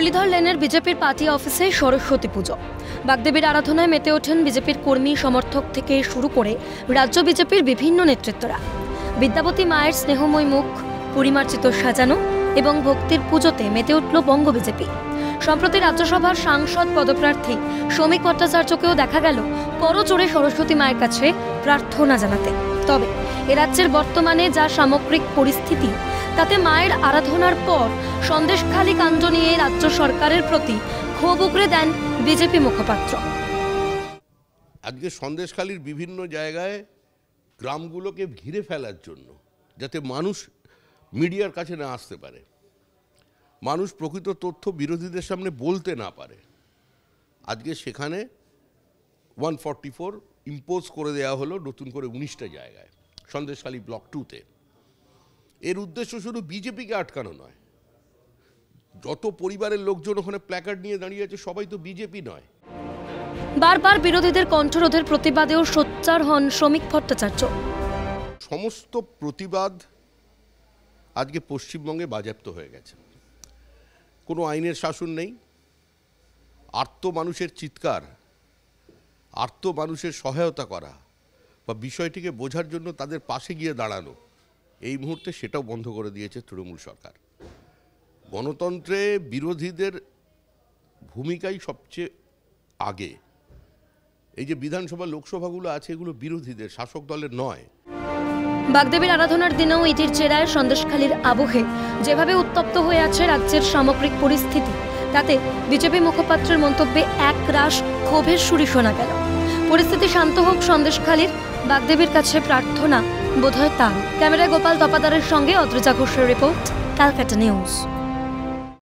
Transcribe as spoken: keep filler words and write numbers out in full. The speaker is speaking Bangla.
মুরলীধর লেনের বিজেপির পার্টি অফিসে সরস্বতী পুজো। বাগদেবীর আরাধনায় মেতে ওঠেন বিজেপির কর্মী সমর্থক থেকে শুরু করে রাজ্য বিজেপির বিভিন্ন নেতৃত্বরা। বিদ্যাবতী মায়ের স্নেহময় মুখ, পরিমার্জিত সাজানো এবং ভক্তির পুজোতে মেতে উঠল বঙ্গ বিজেপি। সম্প্রতি রাজ্যসভার সাংসদ পদপ্রার্থী শ্রমিক ভট্টাচার্যকেও দেখা গেল করজোড়ে সরস্বতী মায়ের কাছে প্রার্থনা জানাতে। তবে এ রাজ্যের বর্তমানে যা সামগ্রিক পরিস্থিতি, তাতে মায়ের আরাধনার পর সন্দেশখালী কাণ্ড নিয়ে রাজ্য সরকারের প্রতি ক্ষোভ উগরে দেন বিজেপি মুখপাত্র। আজকে সন্দেশখালীর বিভিন্ন জায়গায় গ্রামগুলোকে ঘিরে ফেলার জন্য, যাতে মানুষ মিডিয়ার কাছে না আসতে পারে, মানুষ প্রকৃত তথ্য বিরোধীদের সামনে বলতে না পারে, আজকে সেখানে ওয়ান ফর্টি ফোর ইম্পোজ করে দেওয়া হলো নতুন করে উনিশটা জায়গায় সন্দেশখালী ব্লক টুতে। এর উদ্দেশ্য শুধু বিজেপিকে আটকানো নয়, যত পরিবারের লোকজন ওখানে প্ল্যাকার্ড নিয়ে দাঁড়িয়ে আছে সবাই তো বিজেপি নয়। বারবার বিরোধীদের কণ্ঠরোধের প্রতিবাদেও সোচ্চার হন শ্রমিক ভট্টাচার্য। সমস্ত প্রতিবাদ আজকে পশ্চিমবঙ্গে বাজেয়াপ্ত হয়ে গেছে। কোনো আইনের শাসন নেই। আর্ত মানুষের চিৎকার, আর্ত মানুষের সহায়তা করা বা বিষয়টিকে বোঝার জন্য তাদের পাশে গিয়ে দাঁড়ানো, এই মুহূর্তে সেটাও বন্ধ করে দিয়েছে তৃণমূল সরকার। গণতন্ত্রে বিরোধীদের ভূমিকাই সবচেয়ে আগে। এই যে বিধানসভা লোকসভাগুলো আছে, এগুলো বিরোধীদের, শাসক দলের নয়। বাগদেবীর আরাধনার দিনেও ইটির চেরায় সন্দেশখালীর আবহে যেভাবে উত্তপ্ত হয়ে আছে রাজ্যের সামগ্রিক পরিস্থিতি, তাতে বিজেপি মুখপাত্রের মন্তব্যে এক রাশ ক্ষোভের সুরি শোনা গেল। পরিস্থিতি শান্ত হোক সন্দেশখালীর, বাগদেবীর কাছে প্রার্থনা বোধহয় তার। ক্যামেরায় গোপাল তপাদারের সঙ্গে অদ্রিজা ঘোষের রিপোর্ট, ক্যালকাটা নিউজ।